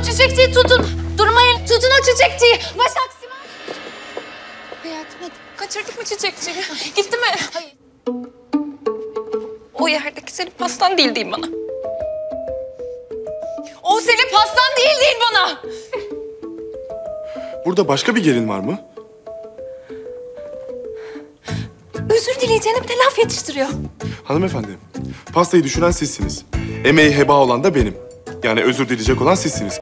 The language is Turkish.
o çiçekçiyi tutun. Durmayın, tutun o çiçekçiyi. Başak, Simay. Hayatım hadi. Kaçırdık mı çiçekçiyi? Gitti mi? Hayır. O yerdeki senin pastan değil deyin bana. O senin pastan değil deyin bana. Burada başka bir gelin var mı? Özür dileyeceğine bir de laf yetiştiriyor. Hanımefendi, pastayı düşüren sizsiniz. Emeği heba olan da benim. Yani özür dileyecek olan sizsiniz.